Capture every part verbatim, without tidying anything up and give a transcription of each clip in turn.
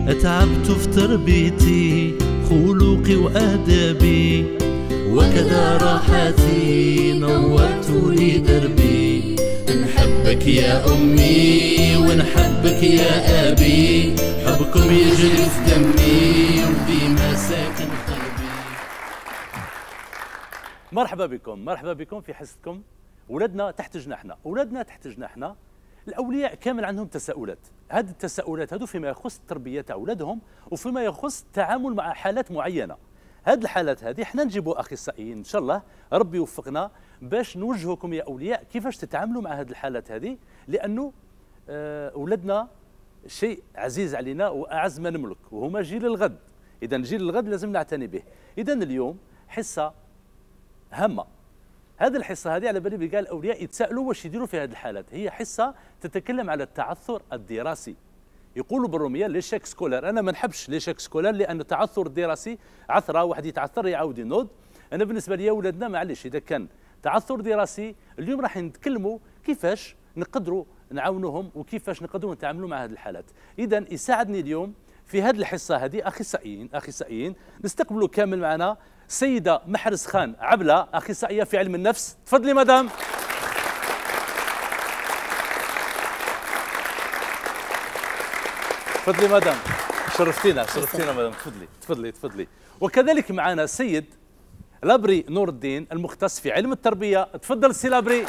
تعبت في تربيتي خلقي وآدابي، وكذا راحتي نورت لي دربي. نحبك يا أمي ونحبك يا أبي، حبكم يجري في دمي وديما ساكن قلبي. مرحبا بكم، مرحبا بكم في حصتكم ولادنا تحت جناحنا. ولادنا تحت جناحنا الأولياء كامل عندهم تساؤلات، هذه التساؤلات هذو فيما يخص التربية تاع أولادهم وفيما يخص التعامل مع حالات معينة. هذه الحالات هذه احنا نجيبوا أخصائيين إن شاء الله، ربي يوفقنا باش نوجهكم يا أولياء كيفاش تتعاملوا مع هذه الحالات هذه، لأنه أولادنا شيء عزيز علينا وأعز ما نملك، وهما جيل الغد. إذا جيل الغد لازم نعتني به. إذا اليوم حصة هامة. هذه الحصة هذه على بالي بقى الأولياء يتساءلوا واش يديروا في هذه الحالات. هي حصة تتكلم على التعثر الدراسي. يقولوا بالرومية ليشيك سكولار. أنا ما نحبش ليشيك سكولار لأن التعثر الدراسي عثرة، واحد يتعثر يعاود ينوض. أنا بالنسبة لي ولادنا معليش إذا كان تعثر دراسي اليوم راح نتكلموا كيفاش نقدروا نعاونوهم وكيفاش نقدروا نتعاملوا مع هذه الحالات. إذا يساعدني اليوم في هذه الحصة هذه أخصائيين أخصائيين نستقبلوا كامل معنا السيدة محرز خان عبلة، أخصائية في علم النفس. تفضلي مدام. تفضلي مدام، شرفتينا شرفتينا مدام. تفضلي تفضلي تفضلي. وكذلك معنا السيد لابري نور الدين المختص في علم التربية. تفضل سي لابري.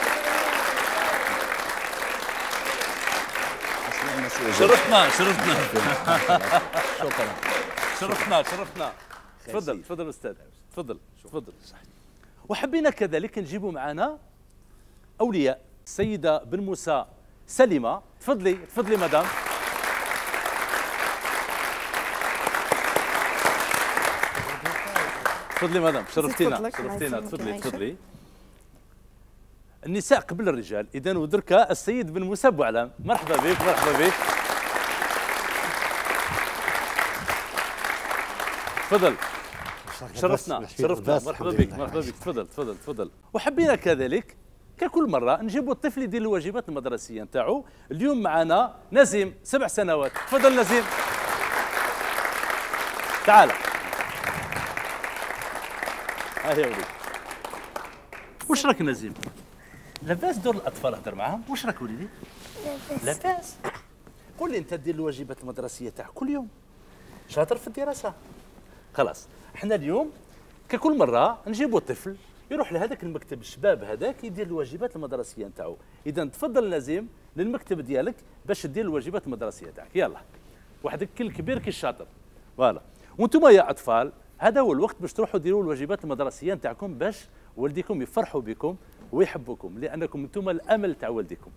شرفتنا شرفتنا شكرا شرفتنا شرفتنا. تفضل تفضل استاذ، تفضل تفضل. وحبينا كذلك نجيبوا معنا اولياء. السيده بن موسى سليمه. تفضلي تفضلي مدام. تفضلي مدام، شرفتينا شرفتينا. تفضلي تفضلي. النساء قبل الرجال، اذا ودركا السيد بن موسى بوعلام. مرحبا بك مرحبا بك. تفضل شرفتنا شرفتنا. مرحبا بك مرحبا بك. تفضل تفضل تفضل. وحبينا كذلك ككل مره نجيبوا الطفل يدير الواجبات المدرسيه نتاعو. اليوم معنا نزيم سبع سنوات. تفضل نزيم. تعال. ها هي وليدي. واش راك نزيم؟ لاباس دور الاطفال هضر معاهم. واش راك وليدي؟ لاباس. لاباس. قول لي انت دير الواجبات المدرسيه تاعك كل يوم؟ شاطر في الدراسه؟ خلاص. احنا اليوم ككل مره نجيبوا الطفل يروح لهذاك المكتب الشباب هذاك يدير الواجبات المدرسيه نتاعو. اذا تفضل نزيم للمكتب ديالك باش دير الواجبات المدرسيه تاعك. يلا واحد كي الكبير كي الشاطر. فوالا. وانتم يا اطفال هذا هو الوقت باش تروحوا ديروا الواجبات المدرسيه نتاعكم باش والديكم يفرحوا بكم ويحبوكم، لانكم انتم الامل تاع والديكم.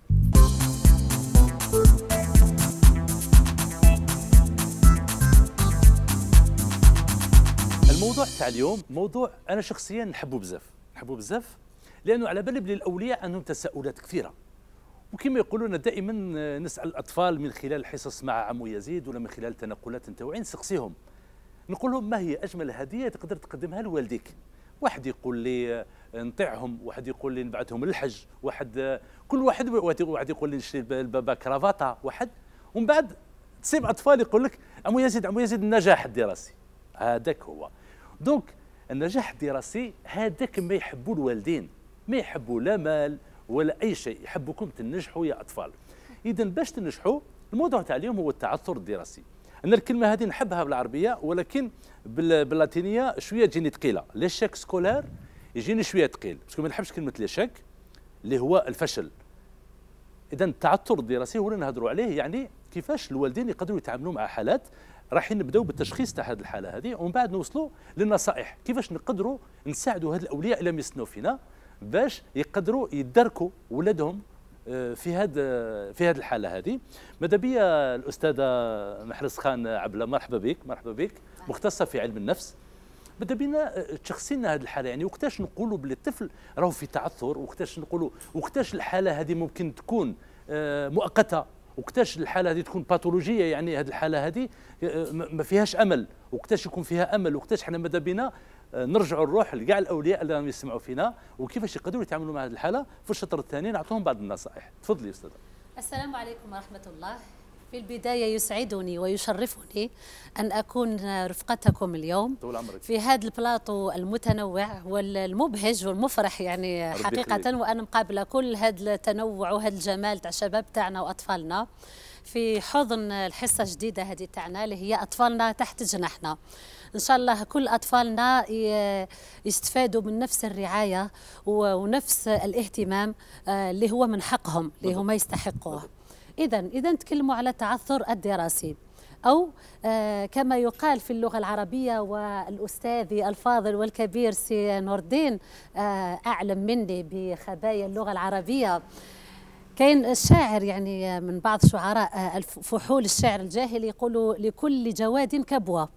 الموضوع تاع اليوم موضوع انا شخصيا نحبه بزاف، نحبه بزاف لانه على بالي بلي الاولياء عندهم تساؤلات كثيره. وكما يقولون دائما نسال الاطفال من خلال الحصص مع عمو يزيد ولا من خلال التنقلات نتاوعي نسقسيهم نقول لهم ما هي اجمل هديه تقدر تقدمها لوالديك. واحد يقول لي نطيعهم، واحد يقول لي نبعثهم للحج، واحد كل واحد واحد يقول لي نشري البابا كرافاطه، واحد ومن بعد تصيب اطفال يقول لك عمو يزيد عمو يزيد النجاح الدراسي. هذاك هو. دونك النجاح الدراسي هذاك ما يحبوا الوالدين، ما يحبوا لا مال ولا اي شيء، يحبوكم تنجحوا يا اطفال. اذا باش تنجحوا الموضوع تاع اليوم هو التعثر الدراسي. انا الكلمه هذه نحبها بالعربيه ولكن باللاتينيه شويه تجيني ثقيله. ليشيك سكولار يجيني شويه ثقيل باسكو ما نحبش كلمه ليشيك اللي هو الفشل. اذا التعثر الدراسي هو اللي نهضروا عليه، يعني كيفاش الوالدين يقدروا يتعاملوا مع حالات. راح نبداو بالتشخيص تاع هذه الحاله هذه ومن بعد نوصلوا للنصائح كيفاش نقدروا نساعدوا هاد الاولياء اللي يستنوا فينا باش يقدروا يدركوا ولادهم في هذا في هذه الحاله هذه. ماذا بيا الاستاذه محرز خان عبله. مرحبا بك مرحبا بك. مختصه في علم النفس. ماذا بينا تشخصي لنا هذه الحاله، يعني وقتاش نقولوا باللي الطفل راهو في تعثر، وقتاش نقولوا وقتاش الحاله هذه ممكن تكون مؤقته، وقتاش الحاله هذه تكون باثولوجيه، يعني هذه الحاله هذه ما فيهاش امل، وقتاش يكون فيها امل، وقتاش حنا ماذا بينا نرجعوا نروح لكاع الاولياء اللي راهم يسمعوا فينا وكيفاش يقدروا يتعاملوا مع هذه الحاله. في الشطر الثاني نعطوهم بعض النصائح. تفضلي استاذه. السلام عليكم ورحمه الله. في البداية يسعدني ويشرفني أن أكون رفقتكم اليوم طول عمرك. في هذا البلاطو المتنوع والمبهج والمفرح يعني حقيقة، وأنا مقابلة كل هذا التنوع وهذا الجمال تاع الشباب تاعنا وأطفالنا في حضن الحصة الجديدة هذه تاعنا اللي هي أطفالنا تحت جناحنا. إن شاء الله كل أطفالنا يستفادوا من نفس الرعاية ونفس الاهتمام اللي هو من حقهم اللي هما يستحقوه. إذا إذا نتكلموا على التعثر الدراسي أو آه كما يقال في اللغة العربية، والأستاذ الفاضل والكبير سي نور الدين آه أعلم مني بخبايا اللغة العربية. كاين الشاعر يعني من بعض شعراء فحول الشعر الجاهلي يقولوا لكل جواد كبوة،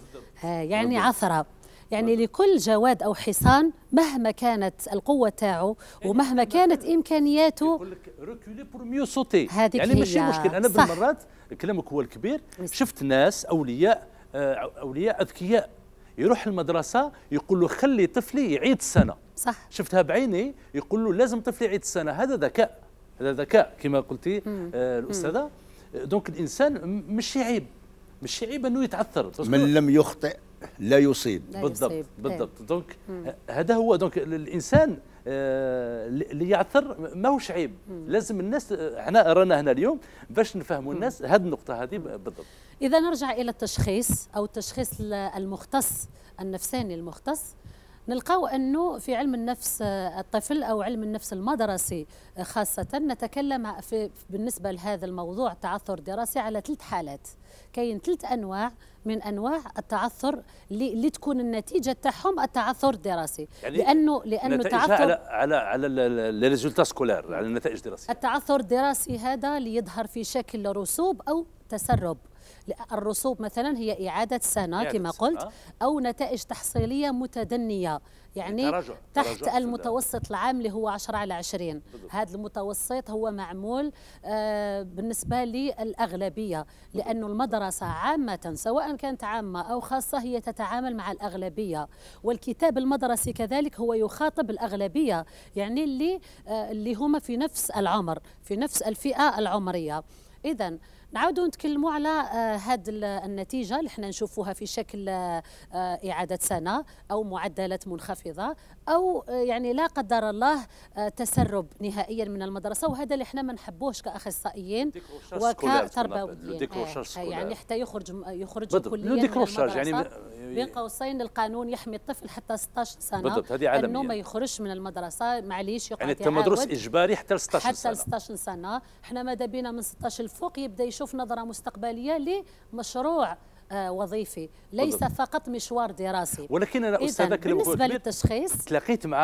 آه يعني عثرة، يعني لكل جواد أو حصان مهما كانت القوة تاعو ومهما كانت إمكانياته يقول لك ريكولي بور ميو سوتي، هذيك يعني ماشي مشكل. أنا صح. بالمرات كلامك هو الكبير، شفت ناس أولياء أولياء أذكياء يروح المدرسة يقول له خلي طفلي يعيد السنة، صح، شفتها بعيني، يقول له لازم طفلي يعيد السنة. هذا ذكاء، هذا ذكاء كما قلتي آه الأستاذة. دونك الإنسان مش عيب، مش عيب أنه يتعثر، من لم يخطئ لا يصيب. لا بالضبط يصيب. بالضبط. دونك هذا هو. دونك الانسان آه اللي يعثر ماهوش عيب. لازم الناس، احنا رانا هنا اليوم باش نفهموا الناس هذه النقطه هذه بالضبط. إذا نرجع إلى التشخيص أو التشخيص المختص النفساني المختص، نلقاو أنه في علم النفس الطفل أو علم النفس المدرسي خاصة نتكلم في بالنسبة لهذا الموضوع التعثر الدراسي على ثلاث حالات. كاين ثلاث أنواع من أنواع التعثر اللي تكون النتيجة تاعهم التعثر الدراسي، يعني لأنه لأنه تعثر على على على لي ريزولتا سكولار، على النتائج الدراسية. التعثر الدراسي هذا اللي يظهر في شكل رسوب أو تسرب. الرسوب مثلا هي إعادة سنة كما قلت، أو نتائج تحصيلية متدنية، يعني تراجع. تحت تراجع المتوسط العام اللي هو عشرة على عشرين. هذا المتوسط هو معمول آه بالنسبة للأغلبية، لأنه المدرسة عامة سواء كانت عامة أو خاصة هي تتعامل مع الأغلبية، والكتاب المدرسي كذلك هو يخاطب الأغلبية، يعني اللي آه اللي هم في نفس العمر، في نفس الفئة العمرية. إذا نعاودوا نتكلموا على هذه آه النتيجة اللي احنا نشوفوها في شكل آه إعادة سنة أو معدلات منخفضة، أو آه يعني لا قدر الله آه تسرب نهائيا من المدرسة، وهذا اللي احنا ما نحبوش كأخصائيين وكتربويين. آه يعني حتى يخرج يخرج كليا من المدرسة. يعني بين قوسين القانون يحمي الطفل حتى ستة عشر سنة بالضبط، هذه عالمية، انه ما يخرجش من المدرسة، معليش يقعد يعني التمدرس اجباري حتى ل ستة عشر سنة، حتى ل ستة عشر سنة. احنا ماذا بينا من ستة عشر الفوق يبدا يشوف نظرة مستقبلية لمشروع آه وظيفي، ليس بالضبط. فقط مشوار دراسي. ولكن انا استاذ بالنسبة للتشخيص تلاقيت مع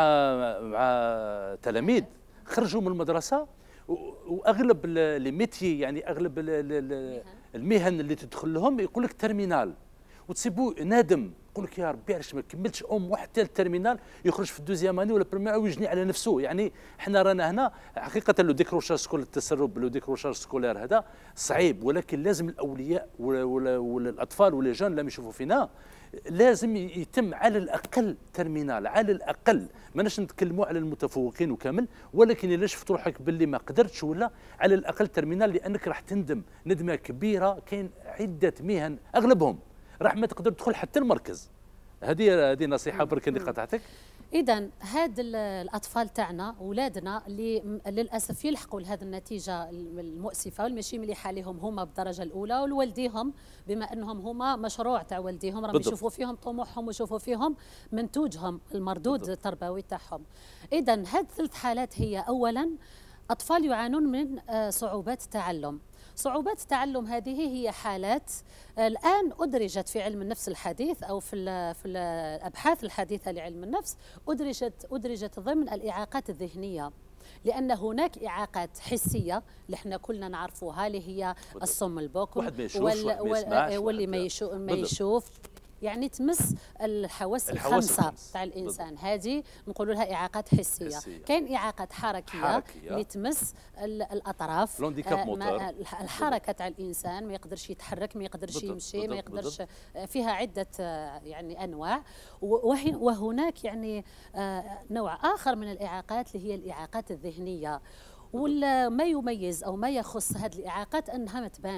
مع تلاميذ خرجوا من المدرسة واغلب لي ميتي، يعني اغلب المهن اللي تدخل لهم يقول لك ترمينال، وتسيبوه نادم، يقول لك يا ربي علاش ما كملتش ام واحد حتى الترمينال، يخرج في الدوزيام اني ولا بريمير ويجني على نفسه. يعني احنا رانا هنا حقيقه لو ديكروشاج سكول التسرب، لو ديكروشاج سكولير هذا صعيب، ولكن لازم الاولياء والاطفال ولا جون لما يشوفوا فينا لازم يتم على الاقل ترمينال، على الاقل ماناش نتكلموا على المتفوقين وكامل، ولكن الا شفت روحك باللي ما قدرتش ولا على الاقل ترمينال، لانك راح تندم ندمه كبيره. كاين عده مهن اغلبهم راح ما تقدر تدخل حتى المركز. هذه هذه نصيحه برك اللي قطعتك. اذا هاد الاطفال تاعنا اولادنا اللي للاسف يلحقوا لهذه النتيجه المؤسفه والماشي مليحه لهم هما بالدرجه الاولى، ولوالديهم بما انهم هما مشروع تاع والديهم، راهم يشوفوا فيهم طموحهم ويشوفوا فيهم منتوجهم المردود بالضبط. التربوي تاعهم. اذا هاد ثلاث حالات هي اولا اطفال يعانون من صعوبات التعلم. صعوبات التعلم هذه هي حالات الآن أدرجت في علم النفس الحديث أو في ال في الأبحاث الحديثة لعلم النفس، أدرجت أدرجت ضمن الإعاقات الذهنية، لأن هناك إعاقات حسية اللي احنا كلنا نعرفوها اللي هي الصم البكم واللي ما يشوف ما يشوف يعني تمس الحواس الخمسه تاع الانسان، هذه نقولوا لها اعاقات حسيه. حسية. كاين اعاقات حركيه, حركية اللي تمس الاطراف، آه الحركه تاع الانسان، ما يقدرش يتحرك، ما يقدرش بالضبط. يمشي بالضبط. ما يقدرش بالضبط. فيها عده يعني انواع. وهناك يعني نوع اخر من الاعاقات اللي هي الاعاقات الذهنيه، وما يميز او ما يخص هذه الاعاقات انها ما تبانش،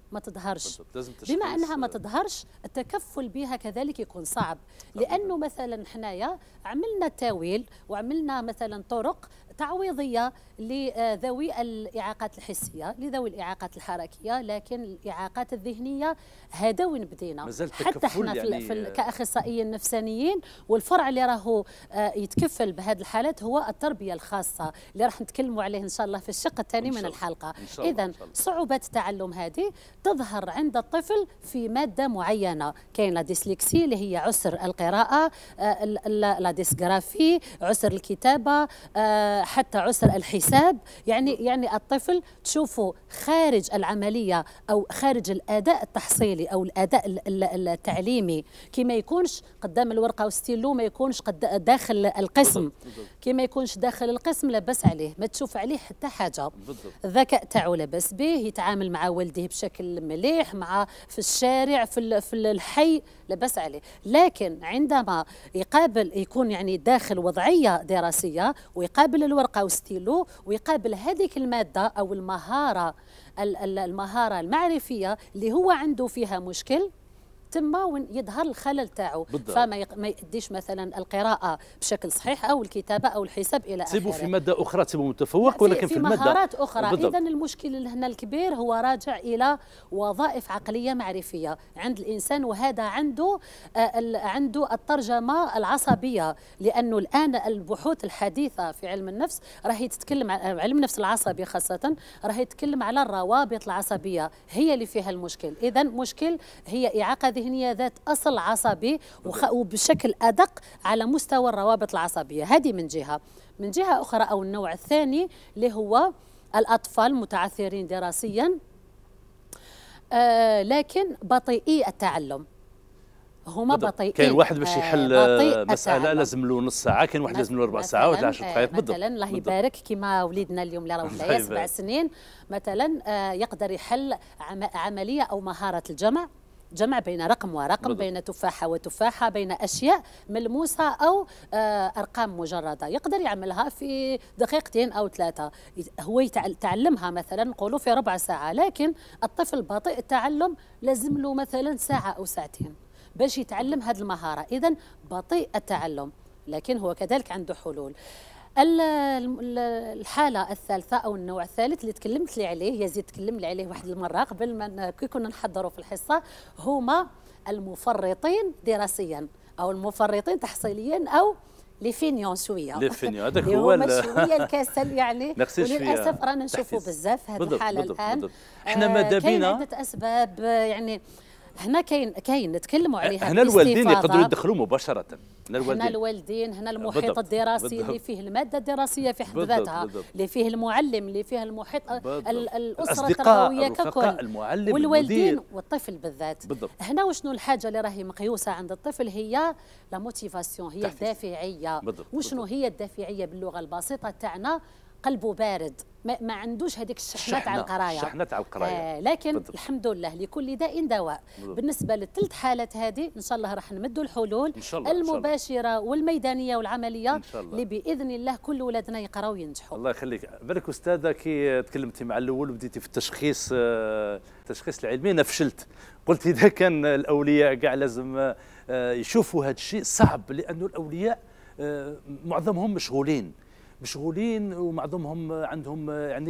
ما تظهرش. بالضبط. لازم بما انها ما تظهرش التكفل بها كذلك يكون صعب، لانه مثلا حنايا عملنا تاويل وعملنا مثلا طرق تعويضيه لذوي الاعاقات الحسيه، لذوي الاعاقات الحركيه، لكن الاعاقات الذهنيه هذا وين بدينا. حتى احنا يعني في كاخصائيين نفسانيين، والفرع اللي راهو يتكفل بهذه الحالات هو التربيه الخاصه اللي راح نتكلموا عليه ان شاء الله في الشق الثاني من الحلقه. اذا صعوبات التعلم هذه تظهر عند الطفل في ماده معينه، كاين لا ديسلكسي اللي هي عسر القراءه، لا ديسغرافي عسر الكتابه، حتى عسر الحساب. يعني يعني الطفل تشوفه خارج العمليه او خارج الاداء التحصيلي او الاداء التعليمي، كي ما يكونش قدام الورقه والستيلو، ما يكونش قد داخل القسم، كي ما يكونش داخل القسم لاباس عليه، ما تشوف عليه حتى حاجه. الذكاء تاعو لاباس به، يتعامل مع والديه بشكل مليح، مع في الشارع في في الحي لاباس عليه. لكن عندما يقابل يكون يعني داخل وضعيه دراسيه ويقابل الورقه والستيلو ويقابل هذيك الماده او المهاره المهاره المعرفيه اللي هو عنده فيها مشكل، تما وين يظهر الخلل تاعو، فما يق... ما يديش مثلا القراءه بشكل صحيح او الكتابه او الحساب الى اخره. تسيبوا في ماده اخرى تسيبوا متفوق، ولكن في, في الماده مهارات اخرى. اذا المشكل هنا الكبير هو راجع الى وظائف عقليه معرفيه عند الانسان، وهذا عنده آه عنده الترجمه العصبيه، لانه الان البحوث الحديثه في علم النفس راهي تتكلم، علم النفس العصبي خاصه راهي تتكلم على الروابط العصبيه، هي اللي فيها المشكل. اذا مشكل هي اعاقه ذهنيه ذات اصل عصبي وبشكل ادق على مستوى الروابط العصبيه. هذه من جهه. من جهه اخرى او النوع الثاني اللي هو الاطفال متعثرين دراسيا آه لكن بطيئي التعلم، هما بطيئين. كاين واحد باش يحل آه مساله لازم له نص ساعه، كاين واحد لازم له ربع ساعه ولا عشر دقائق. بالضبط. مثلا الله يبارك كما وليدنا اليوم اللي راهو معايا سبع سنين مثلا آه يقدر يحل عمليه او مهاره الجمع، جمع بين رقم ورقم، بالضبط. بين تفاحة وتفاحة، بين أشياء ملموسة أو آه أرقام مجردة، يقدر يعملها في دقيقتين أو ثلاثة. هو يتعلمها مثلا نقولوا في ربع ساعة، لكن الطفل بطيء التعلم لازم له مثلا ساعة أو ساعتين باش يتعلم هذه المهارة. إذن بطيء التعلم، لكن هو كذلك عنده حلول. الحالة الثالثة أو النوع الثالث اللي تكلمت لي عليه، يزيد تكلم لي عليه واحد المرة قبل ما كي كنا نحضروا في الحصة، هما المفرطين دراسيا أو المفرطين تحصيليا أو لي فينيون شويه. لي فينيون هذاك هو شويه الكسل يعني، وللاسف رانا نشوفوا بزاف هذه الحالة الآن. احنا ماذا بينا كاين عدة أسباب يعني. هنا كاين كاين نتكلموا عليها. هنا الوالدين يقدروا يدخلوا مباشره، هنا الوالدين هنا الوالدين هنا المحيط بالضبط. الدراسي بالضبط. اللي فيه الماده الدراسيه في حد ذاتها، اللي فيه المعلم، اللي فيه المحيط، الاسره التربويه ككل، المعلم، والوالدين المدير. والطفل بالذات. بالضبط. هنا وشنو الحاجه اللي راهي مقيوسه عند الطفل؟ هي لا موتيفاسيون، هي الدافعيه. وشنو هي الدافعيه باللغه البسيطه تاعنا؟ قلبه بارد، ما, ما عندوش هذيك الشحنات على القرايه، الشحنات على القرايه. آه لكن بالضبط. الحمد لله لكل داء دواء. بالضبط. بالنسبه للثلاث حالات هذه ان شاء الله راح نمدوا الحلول إن شاء الله المباشره إن شاء الله. والميدانيه والعمليه اللي باذن الله كل ولادنا يقراوا وينجحوا. الله يخليك. بالك استاذه كي تكلمتي مع الاول وبديتي في التشخيص التشخيص العلمي، انا فشلت، قلت اذا كان الاولياء كاع لازم يشوفوا هذا الشيء صعب، لانه الاولياء معظمهم مشغولين مشغولين ومعظمهم عندهم يعني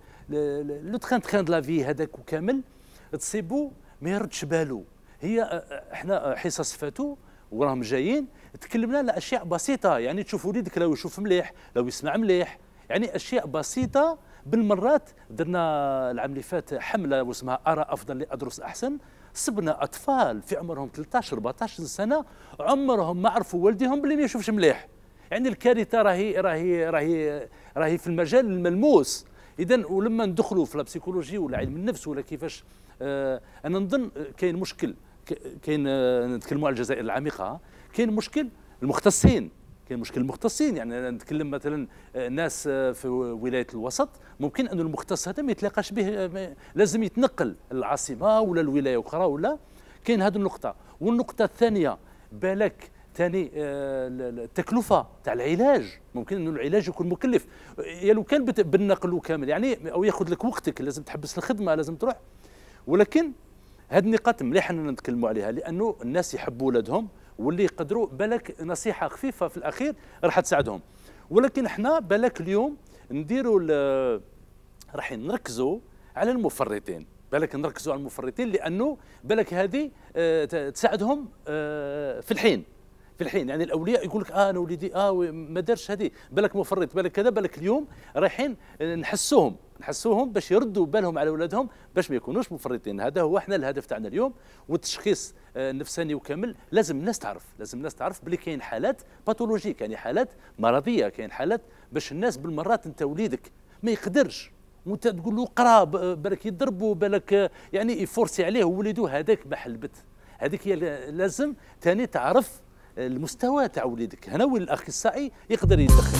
لو تخان تخان دو لافي هذاك وكامل، تصيبوا ما يردش بالو. هي احنا حصص فاتوا وراهم جايين تكلمنا على اشياء بسيطه، يعني تشوف وليدك لو يشوف مليح، لو يسمع مليح، يعني اشياء بسيطه. بالمرات درنا العام اللي فات حمله واسمها ارى افضل لادرس احسن، صبنا اطفال في عمرهم ثلاثطاش أربعطاش سنه عمرهم ما عرفوا والديهم باللي ما يشوفش مليح. يعني الكارثه راهي راهي راهي راهي في المجال الملموس. اذا ولما ندخلوا في البسيكولوجي ولا علم النفس ولا كيفاش، آه انا نظن كاين مشكل، كاين آه نتكلموا على الجزائر العميقه، كاين مشكل المختصين، كاين مشكل المختصين. يعني نتكلم مثلا ناس في ولايه الوسط، ممكن ان المختص هذا ما يتلاقاش به، لازم يتنقل العاصمه ولا الولايه اخرى، ولا كاين هذه النقطه. والنقطه الثانيه بالك ثاني التكلفه تاع العلاج، ممكن انه العلاج يكون مكلف، يا لو كان بالنقل كامل يعني، او ياخذ لك وقتك، لازم تحبس الخدمه، لازم تروح. ولكن هذه النقاط مليح اننا نتكلموا عليها، لانه الناس يحبوا ولادهم واللي يقدروا بالك نصيحه خفيفه في الاخير راح تساعدهم. ولكن احنا بالك اليوم نديروا راح نركزوا على المفرطين، بالك نركزوا على المفرطين لانه بالك هذه تساعدهم في الحين في الحين يعني الاولياء يقول لك اه انا وليدي اه ما دارش هذه، بالك مفرط بالك كذا، بالك اليوم رايحين نحسوهم نحسوهم باش يردوا بالهم على اولادهم باش ما يكونوش مفرطين. هذا هو احنا الهدف تاعنا اليوم. والتشخيص النفساني وكامل لازم الناس تعرف لازم الناس تعرف بلي كاين حالات باثولوجيك، يعني حالات مرضيه، كاين حالات باش الناس بالمرات انت وليدك ما يقدرش وانت تقول له قرا بالك يضربوا بالك يعني يفورسي عليه وليدو، هذاك ما حلبت. هذيك هي لازم ثاني تعرف المستوى تاع وليدك، هنا وين الاخصائي يقدر يتدخل.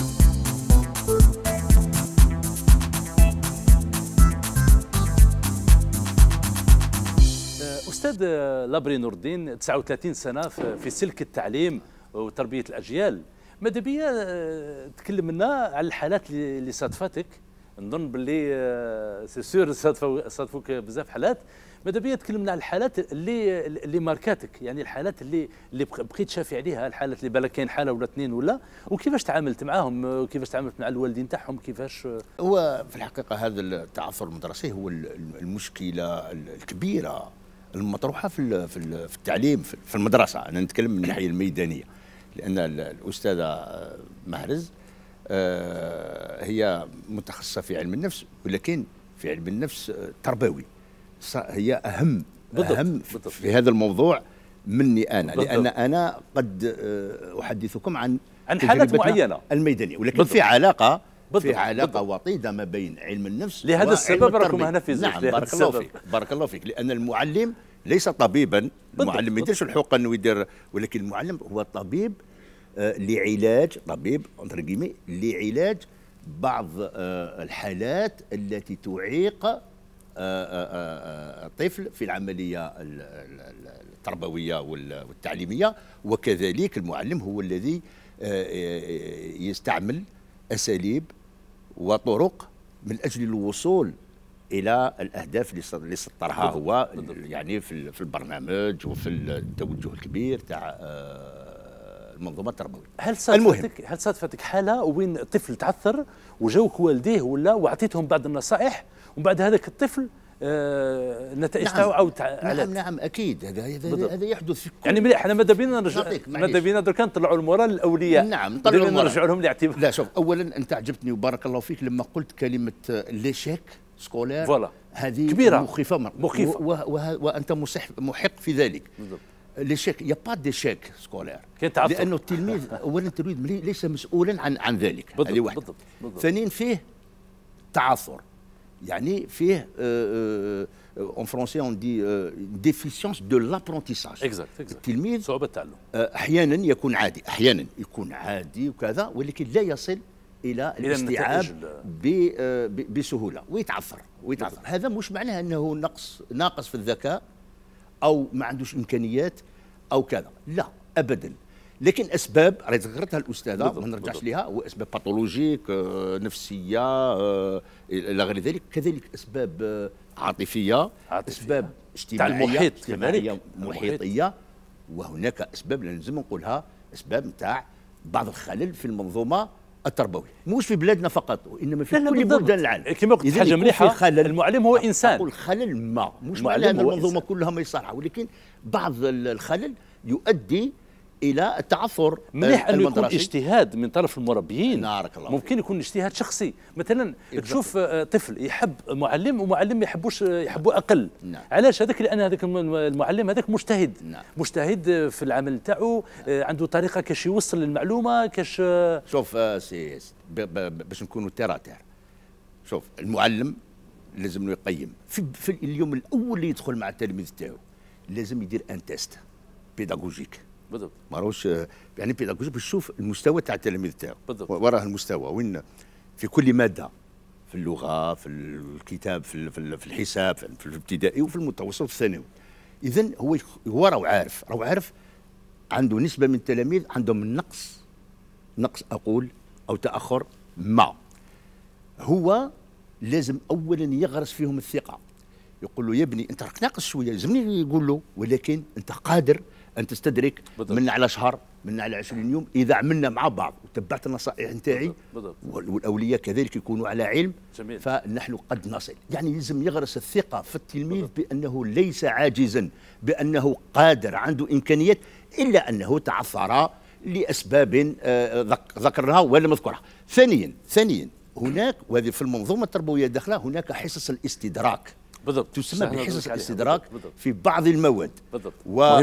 استاذ لابري نور الدين، تسعة وثلاثين سنه في سلك التعليم وتربيه الاجيال، ماذا بيا تكلم لنا على الحالات اللي صادفتك؟ نظن باللي سي سور صادفوك بزاف حالات، ماذا بيا تكلمنا على الحالات اللي اللي ماركاتك، يعني الحالات اللي اللي بقيت شافي عليها، الحالات اللي بالك كاين حاله ولا اثنين ولا، وكيفاش تعاملت معاهم وكيفاش تعاملت مع الوالدين تاعهم كيفاش؟ هو في الحقيقه هذا التعثر المدرسي هو المشكله الكبيره المطروحه في في التعليم في المدرسه. انا نتكلم من الناحيه الميدانيه، لان الاستاذه مهرز هي متخصصه في علم النفس، ولكن في علم النفس التربوي هي اهم بالضبط. اهم بالضبط. في هذا الموضوع مني انا، بالضبط. لان انا قد احدثكم عن عن حالات معينه الميدانيه، ولكن بالضبط. في علاقه بالضبط. في علاقه بالضبط. وطيده ما بين علم النفس لهذا السبب راكم هنا في نعم بارك الله فيك بارك الله فيك لان المعلم ليس طبيبا، المعلم ما يديرش الحقن انه يدير، ولكن المعلم هو طبيب آه لعلاج طبيب لعلاج بعض آه الحالات التي تعيق آه آه الطفل في العمليه التربويه والتعليميه. وكذلك المعلم هو الذي يستعمل أساليب وطرق من أجل الوصول إلى الأهداف اللي سطرها هو يعني في البرنامج وفي التوجه الكبير تاع المنظومة التربوية. هل صادفتك هل صادفتك حالة وين طفل تعثر وجاوك والديه ولا وعطيتهم بعض النصائح ومن بعد هذاك الطفل النتائج نعم. تاعو عاود نعم نعم اكيد هذا هذا يحدث في كل يعني مليح. احنا ماذا بينا نرجع ماذا بينا دركا نطلعوا المورال للاولياء. نعم نطلعوا نرجعوا لهم الاعتبار. لا شوف، اولا انت عجبتني وبارك الله فيك لما قلت كلمه ليشيك سكولير، فوالا هذه كبيره مخيفه مخيفه وانت محق في ذلك. بالضبط. ليشيك يا با ديشيك سكولير، تعثر لانه التلميذ اولا التلميذ ليس مسؤولا عن عن ذلك. هذه واحده. بالضبط. بالضبط. ثانيا فيه تعثر، يعني فيه en français on dit déficience de l'apprentissage. exact exact. التلميذ صعوبة التعلم احيانا يكون عادي احيانا يكون عادي وكذا، ولكن لا يصل الى الاستيعاب بسهوله ويتعثر ويتعثر. هذا مش معناه انه نقص ناقص في الذكاء او ما عندوش امكانيات او كذا، لا ابدا. لكن اسباب راهي ذكرتها الاستاذه ما نرجعش لها، واسباب باثولوجيك نفسيه الى غير ذلك، كذلك اسباب عاطفيه, عاطفية. اسباب اجتماعيه المحيط اجتماعيه محيطيه، وهناك اسباب لازم نقولها اسباب نتاع بعض الخلل في المنظومه التربويه، مش في بلادنا فقط وانما في كل بلدان العالم. كما قلت حاجه مليحه، المعلم هو انسان. اقول خلل ما مش معناه ان المنظومه كلها ما يصلحها، ولكن بعض الخلل يؤدي الى التعثر. مليح انه يكون اجتهاد من طرف المربيين، نارك الله. ممكن يكون اجتهاد شخصي، مثلا تشوف طفل يحب معلم ومعلم ما يحبوش يحبوا اقل. نعم. علاش هذاك؟ لان هذاك المعلم هذاك مجتهد. نعم. مجتهد في العمل تاعو. نعم. عنده طريقه كاش يوصل للمعلومه كاش. شوف سي باش نكونوا تيراتير، شوف المعلم لازم يقيم في, في اليوم الاول اللي يدخل مع التلميذ تاعو لازم يدير ان تيست بيداغوجيك. بالضبط. ماروش يعني بيداغوجي باش تشوف المستوى تاع التلاميذ تاعو. بالضبط. وراه المستوى وين في كل ماده، في اللغه، في الكتاب، في في الحساب، في الابتدائي وفي المتوسط وفي الثانوي. اذا هو هو راه عارف راه عارف عنده نسبه من التلاميذ عندهم نقص نقص اقول او تاخر ما. هو لازم اولا يغرس فيهم الثقه، يقول له يا ابني انت راك ناقص شويه، يلزمني يقول له ولكن انت قادر ان تستدرك من على شهر من على عشرين يوم اذا عملنا مع بعض وتبعت النصائح نتاعي، والاولياء كذلك يكونوا على علم. جميل. فنحن قد نصل. يعني يلزم يغرس الثقه في التلميذ بانه ليس عاجزا، بانه قادر عنده امكانيات، الا انه تعثر لاسباب ذكرناها ولا مذكورها. ثانيا ثانيا هناك، وهذه في المنظومه التربويه الداخله، هناك حصص الاستدراك بالضبط، تسمى بحصص الاستدراك في بعض المواد. بالضبط.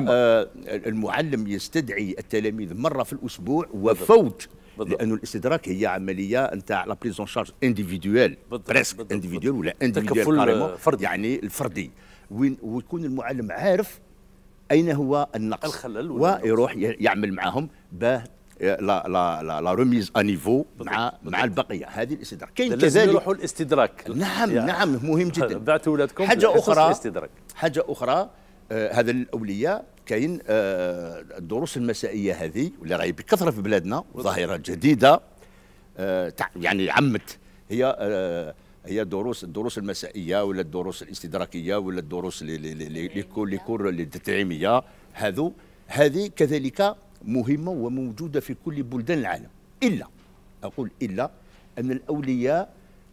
والمعلم يستدعي التلاميذ مره في الاسبوع وفوت، لانه الاستدراك هي عمليه نتاع لا بريزون شارج انديفيدويال، بريسك انديفيدويال ولا انديفيدويال كاريمون، يعني الفردي، ويكون المعلم عارف اين هو النقص الخلل، ويروح يعمل معهم باه لا لا لا لا ريميز ا نيفو مع بالضبط. مع البقيه. هذه الاستدراك كاين كذلك يروحوا الاستدراك. نعم يعني نعم مهم جدا. بعتوا اولادكم حاجه اخرى الاستدراك. حاجه اخرى آه هذا الاولياء كاين آه الدروس المسائيه هذه واللي راهي بكثره في بلادنا، ظاهره جديده آه يعني عمت، هي آه هي دروس الدروس المسائيه ولا الدروس الاستدراكيه ولا الدروس اللي كور التدعيميه، هذو هذه كذلك مهمة وموجودة في كل بلدان العالم، إلا أقول إلا أن الأولياء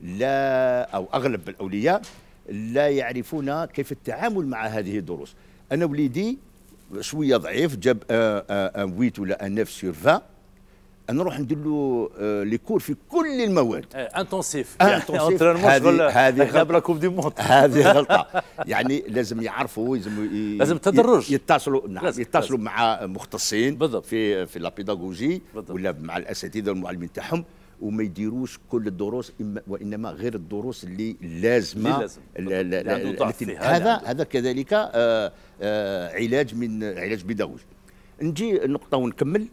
لا أو أغلب الأولياء لا يعرفون كيف التعامل مع هذه الدروس. أنا وليدي شوية ضعيف، جاب ان ويت ولا ان نوف سور عشرين، نروح ندير له لي كور في كل المواد انتونسيف، انتونسيف. هذه هذه غلطه، هذه غلطه. يعني لازم يعرفوا، لازم لازم تدرج، يتصلوا نعم يتصلوا مع مختصين بالضبط في في لا بيداغوجي ولا مع الاساتذه والمعلمين تاعهم، وما يديروش كل الدروس، وانما غير الدروس اللي لازمه التي هذا هذا كذلك آآ آآ علاج من علاج بيداغوجي. نجي النقطه ونكمل.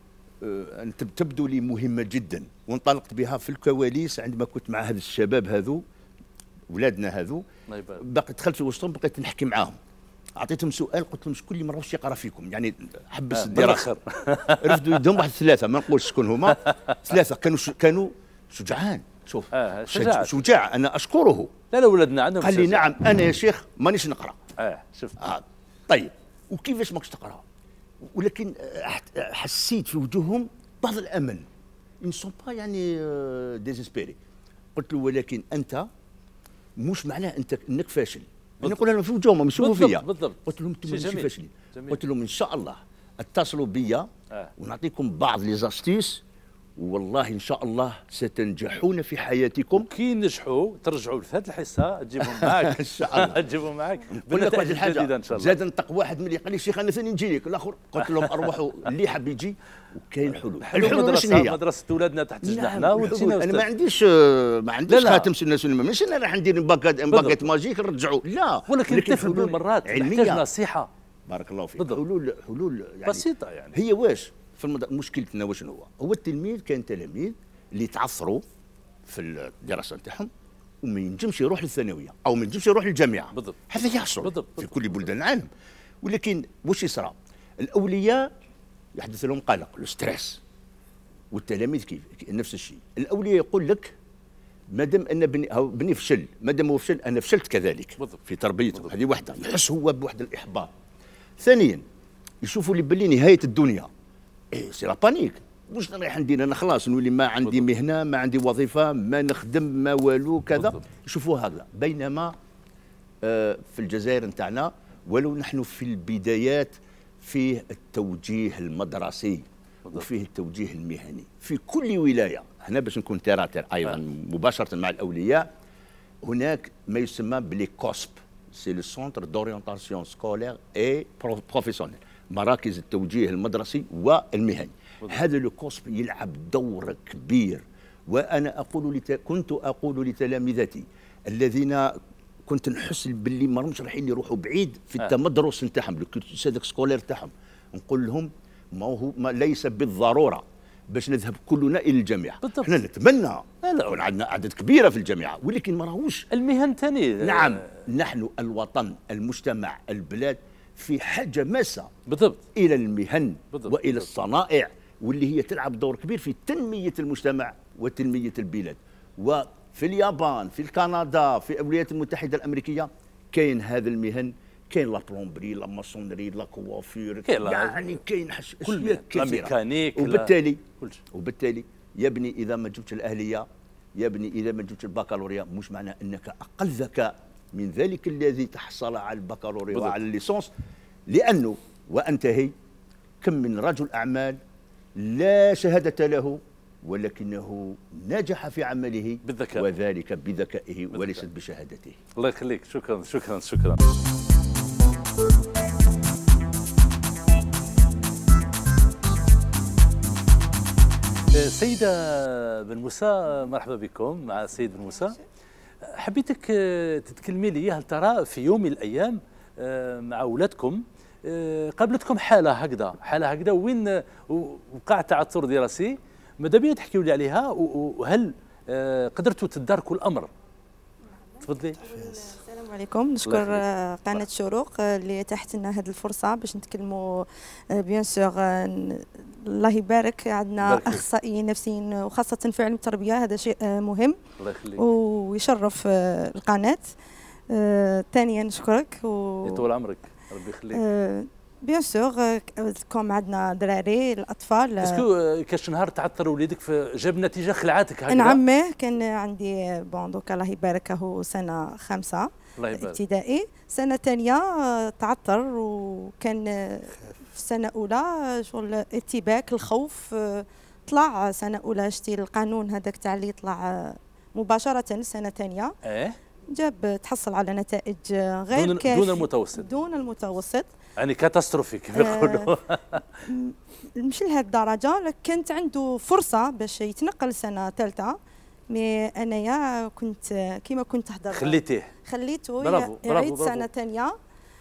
أه تبدو لي مهمة جدا، وانطلقت بها في الكواليس عندما كنت مع هذا الشباب هذو ولادنا هذو، بقيت دخلت في وسطهم بقيت نحكي معاهم، أعطيتهم سؤال قلت لهم شكون اللي ما راهوش يقرا فيكم، يعني حبس الدراسة. رفدوا يدهم واحد ثلاثة، ما نقولش شكون هما، ثلاثة كانوا ش... كانوا شجعان. شوف آه شجاع. شجاع أنا أشكره. لا لا ولادنا عندهم قال لي نعم أنا يا شيخ مانيش نقرا. اه شفت. آه طيب وكيفاش ماكش تقرا؟ ولكن حسيت في وجوههم بعض الامل، ان سون با يعني ديزيسبيري. قلت له ولكن انت مش معناه انت انك فاشل، انا نقول لهم في وجوههم مش يشوفوا فيا. قلت لهم انتم ماشي فاشلين، قلت لهم ان شاء الله اتصلوا بيا آه. ونعطيكم بعض لي زاستيس، والله ان شاء الله ستنجحون في حياتكم. كي نجحوا ترجعوا لهذه الحصه تجيبهم معك ان شاء الله تجيبهم معك. نقول لك واحد الحاجه ان شاء الله. زاد نطق واحد ملي قال لي شيخ انا ثاني نجي لك، الاخر قلت لهم اروحوا اللي حاب يجي، وكاين حلول. الحلول شنو هي؟ مدرسه اولادنا تحت جناحنا وتجينا. انا ما عنديش ما عنديش خاتم سنه سنه، ماشي انا راح ندير باكيت ماجيك نرجعوا، لا. ولكن الطفل بالمرات يحتاج نصيحه. بارك الله فيك. حلول حلول يعني بسيطه يعني. هي واش في المد... مشكلتنا واش هو؟ هو التلميذ كان تلاميذ اللي تعثروا في الدراسه نتاعهم وما ينجمش يروح للثانويه او ما ينجمش يروح للجامعه. بالضبط. هذا يحصل بالضبط. في كل بلدان العالم. ولكن واش يصرى؟ الاولياء يحدث لهم قلق، الستريس، والتلاميذ كيف نفس الشيء. الاولياء يقول لك مادام ان بني هو بني فشل، مادام هو فشل انا فشلت كذلك. بالضبط. في تربيته. هذه وحده، يحس هو بواحد الاحباط. ثانيا يشوفوا لي باللي نهايه الدنيا. إيه سي لا بانيك، واش رايح ندير انا؟ خلاص نولي ما عندي مهنه، ما عندي وظيفه، ما نخدم، ما والو كذا. يشوفوا هذا. بينما آه في الجزائر نتاعنا ولو نحن في البدايات فيه التوجيه المدرسي وفيه التوجيه المهني في كل ولايه. هنا باش نكون تيراتير ايضا مباشره مع الاولياء، هناك ما يسمى بلي كوسب، سي لو سونتر دورينتاسيون سكولير اي بروفيسيونيل، مراكز التوجيه المدرسي والمهني. هذا لو كوسب يلعب دور كبير. وانا اقول لت... كنت اقول لتلامذتي الذين كنت نحس باللي ما راهمش رايحين يروحوا بعيد في التمدرس نتاعهم، السادك سكولير تاعهم، نقول لهم ما هو ما ليس بالضروره باش نذهب كلنا الى الجامعه. احنا نتمنى يكون عندنا اعداد كبيره في الجامعه، ولكن ما راهوش المهن ثاني. نعم، نحن الوطن، المجتمع، البلاد في حاجه ماسه بالضبط الى المهن بالضبط. والى بالضبط. الصنائع، واللي هي تلعب دور كبير في تنميه المجتمع وتنميه البلاد. وفي اليابان، في كندا، في الولايات المتحده الامريكيه كاين هذا المهن، كاين لا بلومبري، لا ماسونري، لا كوافير، يعني كاين اشياء كثيره، لا ميكانيك، وبالتالي وبالتالي يا ابني اذا ما جبتش الاهليه، يا ابني اذا ما جبتش البكالوريا، مش معناه انك اقل ذكاء من ذلك الذي تحصل على البكالوريا وعلى الليسونس. لانه وانتهي، كم من رجل اعمال لا شهاده له ولكنه نجح في عمله بالذكاء، وذلك بذكائه وليست بشهادته. الله يخليك، شكرا شكرا شكرا. سيدة بن موسى، مرحبا بكم مع السيد بن موسى. حبيتك تتكلمي لي، هل ترى في يوم من الأيام مع أولادكم قابلتكم حالة هكذا، حالة هكذا وين وقع تعثر دراسي، ماذا بيا تحكيوا لي عليها، وهل قدرتوا تداركوا الأمر؟ تفضلي. السلام عليكم، نشكر قناة شروق اللي اتاحت لنا هذه الفرصة باش نتكلموا. بيان سور الله يبارك، عندنا اخصائيين نفسيين وخاصة في علم التربية، هذا شيء مهم الله يخليك ويشرف القناة. ثانيا نشكرك و... يطول عمرك ربي يخليك. بيان سور كوم عندنا دراري الاطفال. اسكو كاش نهار تعثر وليدك جاب نتيجه خلعاتك هكذا؟ نعم، كان عندي بون دوك الله يبارك هو سنه خمسه الله يبارك ابتدائي، سنه ثانيه تعثر، وكان في سنه اولى شغل ارتباك الخوف، طلع سنه اولى شتي القانون هذاك تاع اللي يطلع مباشره سنه ثانيه. ايه جاب تحصل على نتائج غير دون كافيه، دون المتوسط دون المتوسط يعني كاتاستروفي كما يقولوا. مش لهذه الدرجه، كانت عنده فرصه باش يتنقل سنه ثالثه، مي انايا كنت كيما كنت تهضر خليتيه خليته برافو يعيد سنه ثانيه.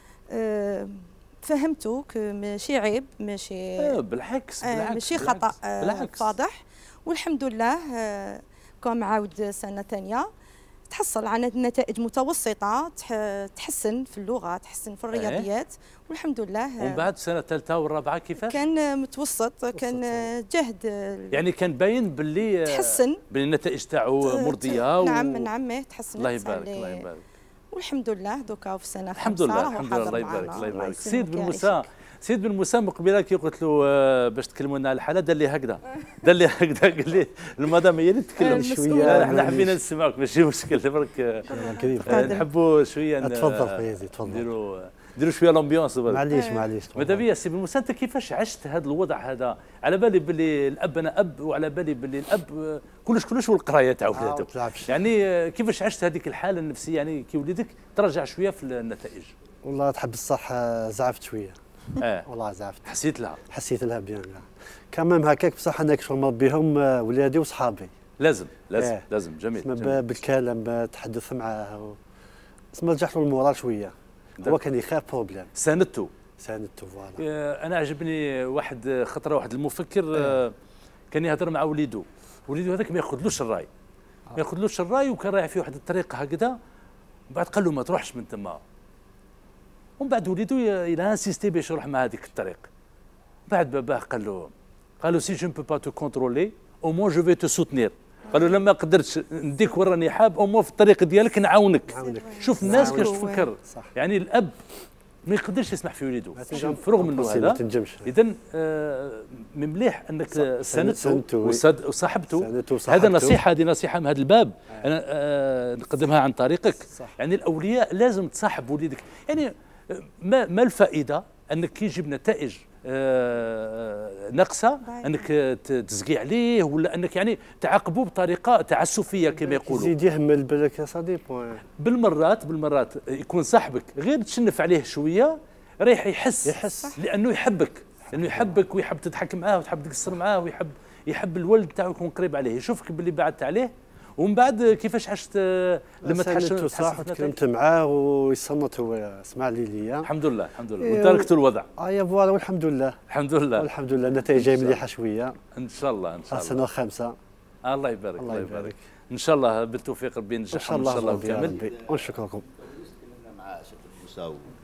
أه فهمته ماشي عيب، ماشي آه بالعكس بالعكس ماشي خطا أه فاضح، والحمد لله أه كون عاود سنه ثانيه تحصل على نتائج متوسطه، تحسن في اللغه، تحسن في الرياضيات، والحمد لله. ومن بعد السنه الثالثه والرابعه كيفاش؟ كان متوسط، كان جهد، يعني كان باين باللي تحسن، باللي النتائج تاعو مرضيه. نعم و... نعم تحسنت. الله يبارك الله يبارك. والحمد لله دوكا في سنه الحمد لله الحمد لله. الله يبارك الله يبارك. سيد بن موسى، سيد بن موسى من قبيله كي قلت له باش تكلموا لنا على الحاله، دار لي هكذا دار لي هكذا قال لي المدام هي اللي تتكلم شويه، احنا حبينا نسمعوك ماشي مشكل، برك نحبوا شويه. تفضل فايزي تفضل. نديروا نديروا شويه لامبيونس. معليش معليش. ماذا بيا سي بن موسى، انت كيفاش عشت هذا الوضع هذا؟ على بالي باللي الاب انا اب، وعلى بالي باللي الاب كلش كلش والقرايه تاع ولادو، يعني كيفاش عشت هذيك الحاله النفسيه، يعني كي وليدك ترجع شويه في النتائج؟ والله تحب الصح زعفت شويه. اه والله زعفت. حسيت لها؟ حسيت لها بيان. كمان هكاك بصح انا شغل مربيهم ولادي وصحابي. لازم لازم آه. لازم جميل, جميل. بالكلام تحدث معاه و... اسمه رجعت له المورال شويه. ده. هو كان يخاف بروبليم. ساندته ساندته فوالا. آه انا عجبني واحد خطره، واحد المفكر آه. كان يهضر مع وليدو، وليدو هذاك ما ياخذلوش الراي، آه. ما ياخذلوش الراي، وكان رايح في واحد الطريقه هكذا، ومن بعد قال له ما تروحش من تما، ومن بعد وليدو الى انسيستي باش يروح مع هذيك الطريق. بعد باباه قال له قال له سي جو نبو با تو كونترولي او مون جو في تو سوتنير، قال له لما قدرتش نديك ورا راني حاب، او مون في الطريق ديالك نعاونك. شوف الناس كاش تفكر، يعني الاب ما يقدرش يسمح في وليده رغم انه هذا. اذا آه من مليح انك ساندته وصاحبته. هذا نصيحه، هذه نصيحه من هذا الباب انا آه نقدمها عن طريقك. يعني الاولياء لازم تصاحب وليدك، يعني ما ما الفائده انك كي يجيب نتائج آه ناقصه انك تزقي عليه، ولا انك يعني تعاقبه بطريقه تعسفيه كما يقولوا. يزيد يهمل بالك يا صديق. بالمرات بالمرات يكون صاحبك غير تشنف عليه شويه رايح يحس يحس لانه يحبك، لانه يحبك ويحب تضحك معاه وتحب تقصر معاه، ويحب يحب الولد تاعو يكون قريب عليه، يشوفك باللي بعدت عليه. ومن بعد كيفاش عشت لما تحشم صح تكلمت معاه ويصنت، هو سمع لي ليا الحمد لله الحمد لله وتركت الوضع. اه يا فوالا والحمد لله الحمد لله والحمد لله. النتائج جايه مليحه شويه ان شاء الله ان شاء الله. سنه خامسه الله يبارك الله يبارك ان شاء الله بالتوفيق ربي ينجحكم ان شاء الله وكامل. ونشكركم. مع سيد موسى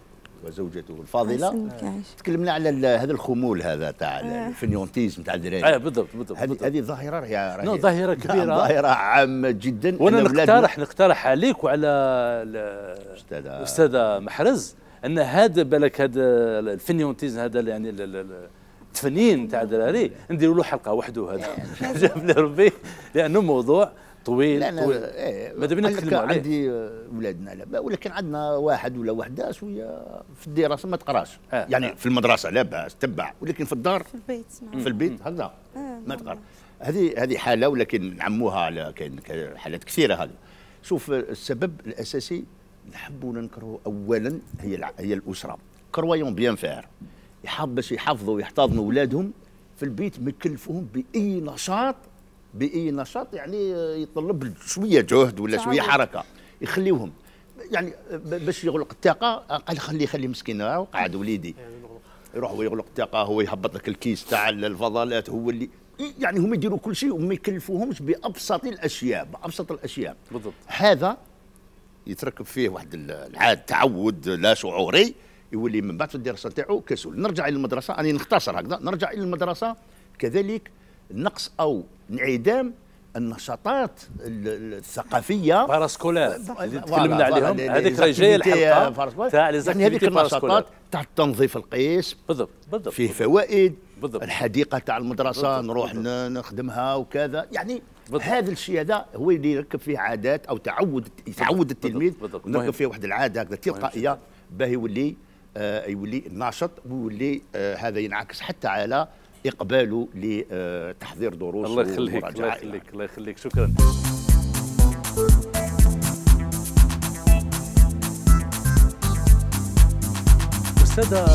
وزوجته الفاضله. أحسنك يعيش. تكلمنا على ال- هذا الخمول هذا تاع آه. الفنيونتيزم تاع الدراري. اه بالضبط بالضبط هذه بالضبط. هذه ظاهره راهي نو، ظاهرة كبيرة. ظاهره عامه جدا. وانا أن أولادنا- نقترح نقترح عليك وعلى ال- أستاذة- الاستاذه محرز ان هذا بالك هذا الفنيونتيزم هذا يعني ال- ال- ال- التفنين تاع الدراري نديروا له حلقه وحده هذا جاب لي ربي لانه موضوع طويل لا طويل. لا إيه، ماذا بينا قال لك نتكلموا عليه. عندي آه، ولادنا لا، ولكن عندنا واحد ولا وحده شويه في الدراسه ما تقراش. آه. يعني آه. في المدرسه لا باس تبع، ولكن في الدار في البيت نعم. في البيت هكذا آه، ما تقرا. هذه هذه حاله، ولكن نعموها على كاين كاين حالات كثيره. هذه شوف السبب الاساسي نحبوا ننكروا اولا هي الع- هي الاسره. كرويون بيان فير يحب باش يحافظوا ويحتضنوا اولادهم في البيت، ما يكلفوهم باي نشاط باي نشاط يعني يطلب شويه جهد ولا شويه تعود. حركه، يخليوهم يعني ب- باش يغلق الطاقه. قال خليه خليه مسكين راهو قاعد وليدي يروح هو يغلق الطاقه، هو يهبط لك الكيس تاع الفضلات، هو اللي يعني هم يديروا كل شيء وما يكلفوهمش بابسط الاشياء بابسط الاشياء. بالضبط. هذا يتركب فيه واحد العاد تعود لا شعوري، يولي من بعد في الدراسه تاعو كسول. نرجع الى المدرسه، انا نختصر هكذا، نرجع الى المدرسه كذلك نقص او انعدام النشاطات ال- ال- الثقافيه باراسكولار اللي فوالا، تكلمنا فوالا، عليهم، لي- هذيك لي راهي جايه زاكتيفيتي الحلقه باراسكولار. تاع لي يعني هذيك زاكتيفيتي النشاطات باراسكولار. تاع تنظيف القيس بالضبط بالضبط فيه فوائد. بالضبط. الحديقه تاع المدرسه بالضبط. نروح بالضبط. ن- نخدمها وكذا يعني. بالضبط. هذا الشيء هذا هو اللي يركب فيه عادات او تعود يتعود التلميذ، بالضبط. ونركب مهم. فيه واحد العاده هكذا تلقائيه باه يولي آه يولي ناشط، ويولي آه هذا ينعكس حتى على اقباله لتحضير دروس الله يخليك الله ومراجعة. يخليك الله يخليك شكرا. استاذه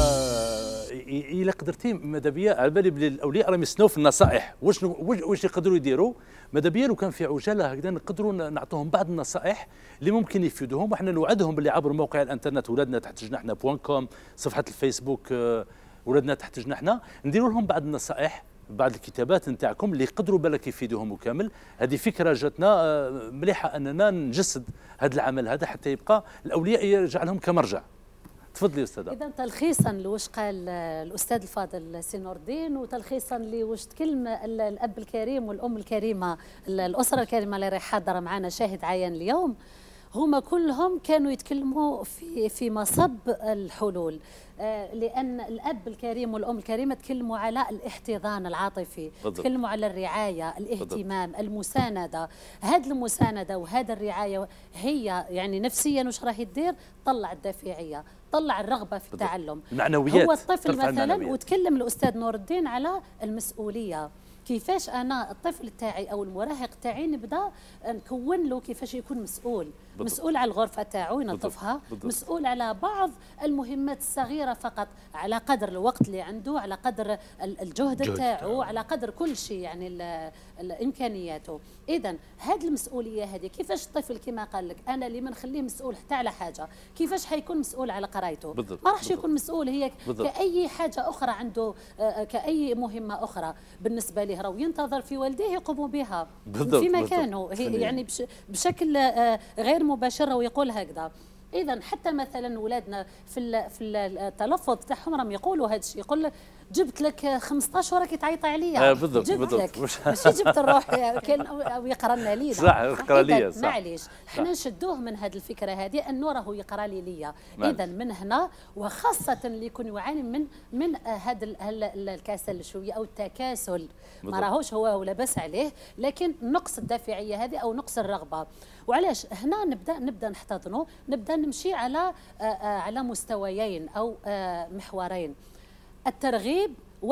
الا قدرتي ماذا بيا على بالي بلي الاولياء راهم يستناو في النصائح واش واش واش يقدروا يديروا. ماذا بيا لو كان في عجاله هكذا نقدروا نعطوهم بعض النصائح اللي ممكن يفيدوهم، وحنا نوعدهم باللي عبر موقع الانترنت ولادنا تحت جناحنا بوان كوم، صفحه الفيسبوك آه، ولادنا تحت جناحنا، نديروا لهم بعض النصائح بعض الكتابات نتاعكم اللي يقدروا بالك يفيدوهم وكامل. هذه فكره جاتنا آه، مليحه اننا نجسد هذا العمل هذا حتى يبقى الاولياء يرجع لهم كمرجع. تفضلي استاذه. اذا تلخيصا لوش قال الاستاذ الفاضل سي نور الدين، وتلخيصا لوش تكلم ال- الاب الكريم والام الكريمه، ال- الاسره الكريمه اللي راهي حاضره معنا شاهد عيان اليوم، هما كلهم كانوا يتكلموا في في مصب الحلول. آه، لان الاب الكريم والام الكريمه تكلموا على الاحتضان العاطفي، بالضبط. تكلموا على الرعايه، الاهتمام، المسانده. هذه المسانده وهذا الرعايه هي يعني نفسيا واش راهي دير؟ طلع الدافعيه، طلع الرغبه في التعلم. المعنويات، هو الطفل ترفع مثلا، المعنويات. وتكلم الاستاذ نور الدين على المسؤوليه. كيفاش انا الطفل تاعي او المراهق تاعي نبدا نكون له كيفاش يكون مسؤول. بالضبط. مسؤول على الغرفه تاعو ينظفها، بالضبط. مسؤول على بعض المهمات الصغيره فقط على قدر الوقت اللي عنده، على قدر ال- الجهد الجهد تاعو، على قدر كل شيء يعني ال- ال- امكانياته. اذا هذه المسؤوليه هذه كيفاش الطفل كما قال لك انا اللي ما نخليه مسؤول حتى على حاجه، كيفاش حيكون مسؤول على قرايته؟ بالضبط. ما راحش بالضبط. يكون مسؤول هي بالضبط. كاي حاجه اخرى عنده، آه، كاي مهمه اخرى بالنسبه له، راهو ينتظر في والديه يقوموا بها بالضبط. في بالضبط. مكانه، هي سليم. يعني بش بشكل آه، غير مباشر ويقول هكذا. اذا حتى مثلا اولادنا في ال- في التلفظ تاعهم راهم يقولوا هذا الشيء، يقول لك جبت لك خمسطاش وراك تعيطي عليا. آه، بالضبط، جبت بالضبط. لك مش- ماشي جبت الروح كان او أو يقرا لنا لينا. صح، يقرا ليا، إذن صح. معليش حنا نشدوه من هذه الفكره هذه انه راهو يقرا لي ليا. معليش. اذا من هنا، وخاصه اللي يكون يعاني من من آه، هذا ال- ال- الكسل شويه او التكاسل، ما بالضبط. راهوش هو ولا بس عليه، لكن نقص الدافعيه هذه او نقص الرغبه. وعلاش هنا نبدا نبدا نحتضنه، نبدا نمشي على آه، آه، على مستويين او آه، محورين: الترغيب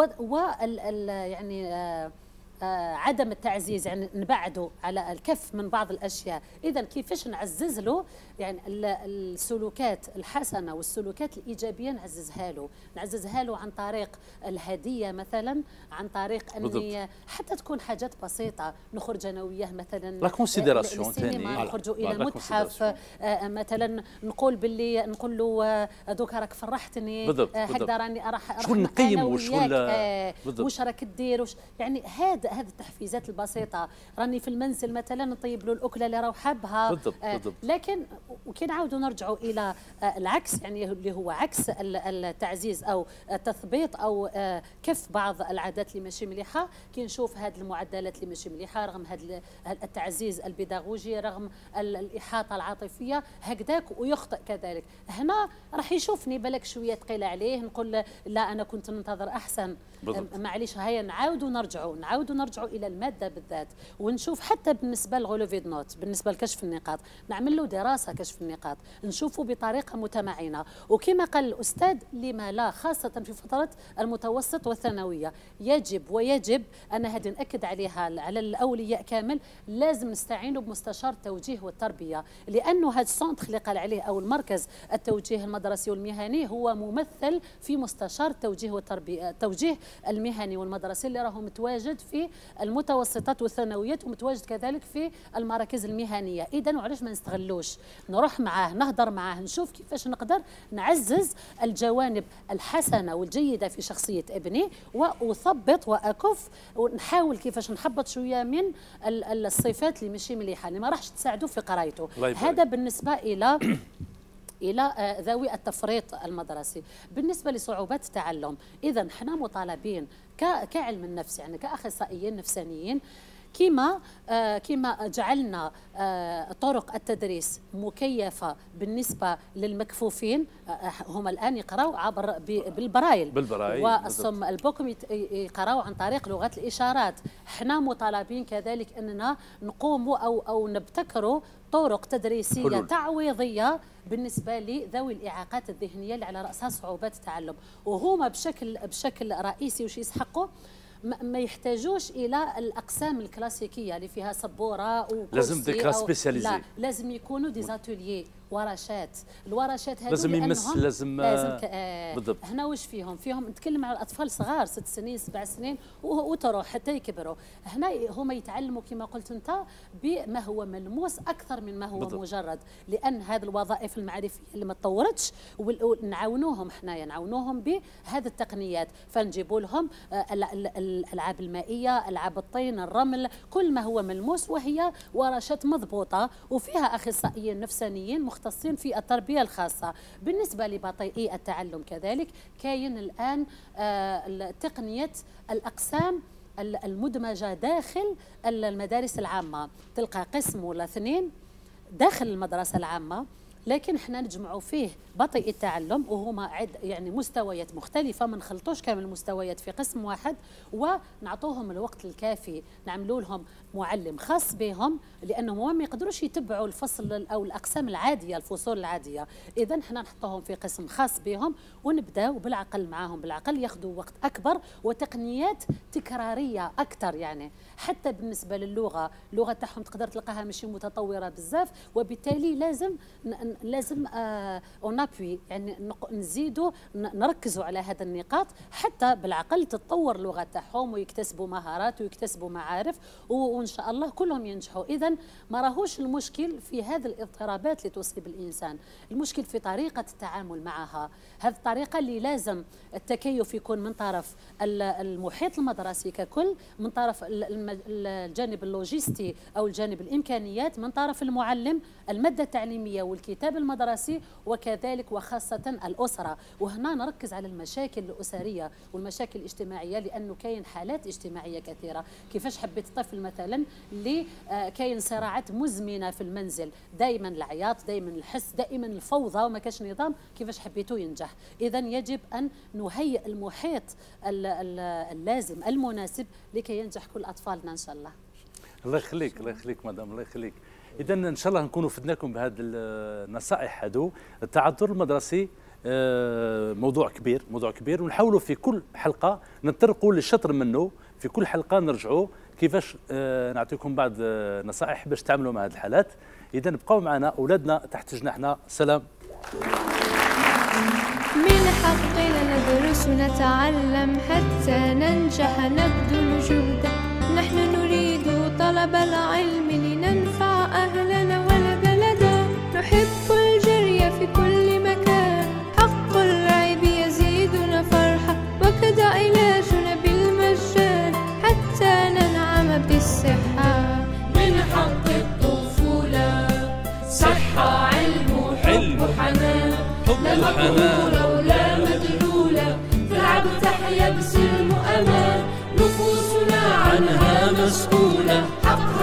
وال يعني آه، آه، عدم التعزيز، يعني نبعده على الكف من بعض الاشياء. اذا كيفاش نعزز له يعني ال- السلوكات الحسنه والسلوكات الايجابيه، نعززها له نعززها له عن طريق الهديه مثلا، عن طريق اني بالضبط. حتى تكون حاجات بسيطه، نخرج انا وياه مثلا لا كونسيديراسيون للسينما، ثاني. نخرجوا فوالا. الى لا متحف، كونسيديراسيون. آه، مثلا نقول باللي نقول له آه، دوكا راك فرحتني، بالضبط، آه، بالضبط. هكذا راني راح شكون راح نقيم أنا وشكون وياك، لا- آه، بالضبط. واش راك دير وش يعني هذا هذه التحفيزات البسيطه، راني في المنزل مثلا نطيب له الاكله اللي راه حابها. بالضبط بالضبط. لكن وكي نعاودوا نرجعوا الى العكس، يعني اللي هو عكس التعزيز او التثبيط او كف بعض العادات اللي ماشي مليحه، كي نشوف هذه المعدلات اللي ماشي مليحه رغم هذا التعزيز البيداغوجي رغم الاحاطه العاطفيه هكذاك ويخطئ كذلك، هنا راح يشوفني بالك شويه ثقيل عليه، نقول لا انا كنت ننتظر احسن. معليش هيا نعاودوا نرجعوا نعاودوا نرجعوا الى الماده بالذات، ونشوف حتى بالنسبه لغولوفيد نوت بالنسبه لكشف النقاط، نعمل له دراسه كشف النقاط نشوفه بطريقه متمعنه، وكما قال الاستاذ لما لا، خاصه في فتره المتوسط والثانويه يجب ويجب انا هذه ناكد عليها على الاولياء كامل، لازم نستعينوا بمستشار التوجيه والتربيه، لانه هذا السونتر اللي قال عليه او المركز التوجيه المدرسي والمهني هو ممثل في مستشار التوجيه والتربيه التوجيه المهني والمدرسي اللي راهو متواجد في المتوسطات والثانويات ومتواجد كذلك في المراكز المهنيه. اذا وعلاش ما نستغلوش، نروح معاه نهضر معاه نشوف كيفاش نقدر نعزز الجوانب الحسنه والجيده في شخصيه ابني، واثبط واكف ونحاول كيفاش نحبط شويه من الصفات اللي ماشي مليحه اللي ما راحش تساعده في قرايته. هذا بالنسبه الى الى ذوي التفريط المدرسي. بالنسبه لصعوبات التعلم، اذا احنا مطالبين كعلم النفس يعني كاخصائيين نفسانيين كما آه كما جعلنا آه طرق التدريس مكيفه بالنسبه للمكفوفين، آه هم الان يقراوا عبر بالبرايل بالبرايل والصم البكم يقراوا عن طريق لغات الاشارات. احنا مطالبين كذلك اننا نقوموا او او نبتكروا طرق تدريسيه حلول. تعويضيه بالنسبه لذوي الاعاقات الذهنيه اللي على راسها صعوبات التعلم، وهما بشكل بشكل رئيسي وش يسحقوا ما يحتاجوش الى الاقسام الكلاسيكيه اللي فيها سبوره وكرسي، لازم دي كلاس سبيسياليزي، لا لازم يكونوا دي زاتوليي ورشات. الورشات هذو لازم يمس لازم لازم آه بالضبط. هنا واش فيهم؟ فيهم نتكلم على الاطفال صغار ست سنين سبع سنين وتروح حتى يكبروا، هنا هما يتعلموا كما قلت انت بما هو ملموس اكثر من ما هو بالضبط. مجرد، لان هذه الوظائف المعرفيه اللي ما تطورتش ونعاونوهم حنايا نعاونوهم بهذه التقنيات، فنجيبوا لهم الالعاب المائيه، العاب الطين، الرمل، كل ما هو ملموس، وهي ورشات مضبوطه وفيها اخصائيين نفسانيين مختصين في التربيه الخاصه. بالنسبه لبطيئي التعلم كذلك كاين الان آه تقنيه الاقسام المدمجه داخل المدارس العامه، تلقى قسم ولا اثنين داخل المدرسه العامه لكن احنا نجمعوا فيه بطيء التعلم وهما عد يعني مستويات مختلفه، ما نخلطوش كامل المستويات في قسم واحد، ونعطوهم الوقت الكافي، نعملوا لهم معلم خاص بهم لانهم ما يقدروش يتبعوا الفصل او الاقسام العاديه الفصول العاديه، اذا احنا نحطوهم في قسم خاص بهم ونبداو بالعقل معاهم، بالعقل ياخذوا وقت اكبر وتقنيات تكراريه اكثر، يعني حتى بالنسبه للغه، اللغه تاعهم تقدر تلقاها ماشي متطوره بزاف، وبالتالي لازم لازم آه ونابوي يعني نزيدوا نركزوا على هذا النقاط حتى بالعقل تتطور اللغه تاعهم ويكتسبوا مهارات ويكتسبوا معارف وان شاء الله كلهم ينجحوا. اذا ما راهوش المشكل في هذه الاضطرابات اللي تصيب الانسان، المشكل في طريقه التعامل معها، هذه الطريقه اللي لازم التكيف يكون من طرف المحيط المدرسي ككل، من طرف الجانب اللوجستي او الجانب الامكانيات، من طرف المعلم، الماده التعليميه والكتاب المدرسي، وكذلك وخاصه الاسره. وهنا نركز على المشاكل الاسريه والمشاكل الاجتماعيه، لانه كاين حالات اجتماعيه كثيره. كيفاش حبيت طفل مثلا اللي كاين صراعات مزمنه في المنزل، دائما العياط، دائما الحس، دائما الفوضى وما كاش نظام، كيفاش حبيتو ينجح؟ اذا يجب ان نهيئ المحيط اللازم المناسب لكي ينجح كل اطفالنا ان شاء الله. الله يخليك، الله يخليك مدام، الله يخليك. اذا ان شاء الله نكونوا فدناكم بهذه النصائح هذو. التعذر المدرسي موضوع كبير، موضوع كبير، ونحاولوا في كل حلقه نطرقوا للشطر منه، في كل حلقه نرجعوا كيفاش نعطيكم بعض نصائح باش تعملوا مع هذه الحالات. اذا بقوا معنا اولادنا تحت جناحنا. سلام. من حقنا ندرس ونتعلم حتى ننجح نبذل جهدا، نحن نريد طلب العلم لننفع أهلنا والبلدا، نحب الجري في كل مكان، حق العيب يزيدنا فرحة، وكذا علاجنا بالمجان حتى ننعم مقهورة ولا مدلولة، تلعب وتحيا بسلم وأمان، نفوسنا عنها مسؤولة. حق